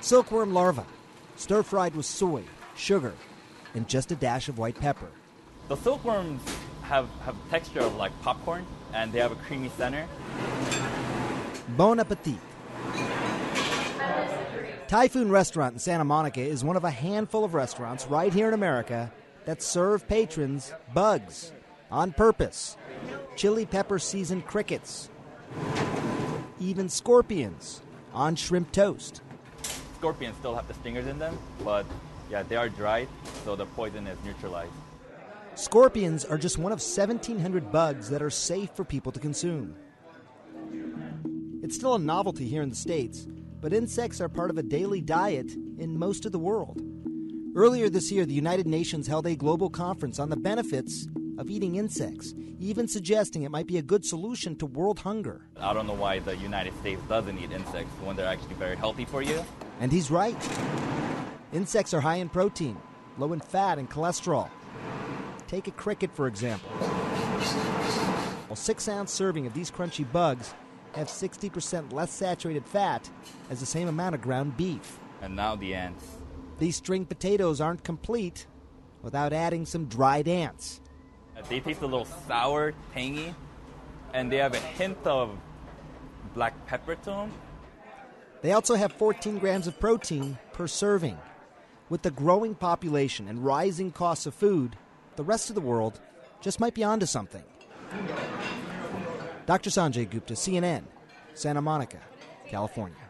Silkworm larvae, stir-fried with soy, sugar, and just a dash of white pepper. The silkworms have texture of like popcorn, and they have a creamy center. Bon appetit. Typhoon Restaurant in Santa Monica is one of a handful of restaurants right here in America that serve patrons bugs on purpose. Chili pepper seasoned crickets. Even scorpions on shrimp toast. Scorpions still have the stingers in them, but yeah, they are dried, so the poison is neutralized. Scorpions are just one of 1,700 bugs that are safe for people to consume. It's still a novelty here in the States, but insects are part of a daily diet in most of the world. Earlier this year, the United Nations held a global conference on the benefits of eating insects, even suggesting it might be a good solution to world hunger. I don't know why the United States doesn't eat insects when they're actually very healthy for you. And he's right. Insects are high in protein, low in fat and cholesterol. Take a cricket, for example. A 6-ounce serving of these crunchy bugs have 60% less saturated fat as the same amount of ground beef. And now the ants. These string potatoes aren't complete without adding some dried ants. They taste a little sour, tangy, and they have a hint of black pepper to them. They also have 14 grams of protein per serving. With the growing population and rising costs of food, the rest of the world just might be onto something. Dr. Sanjay Gupta, CNN, Santa Monica, California.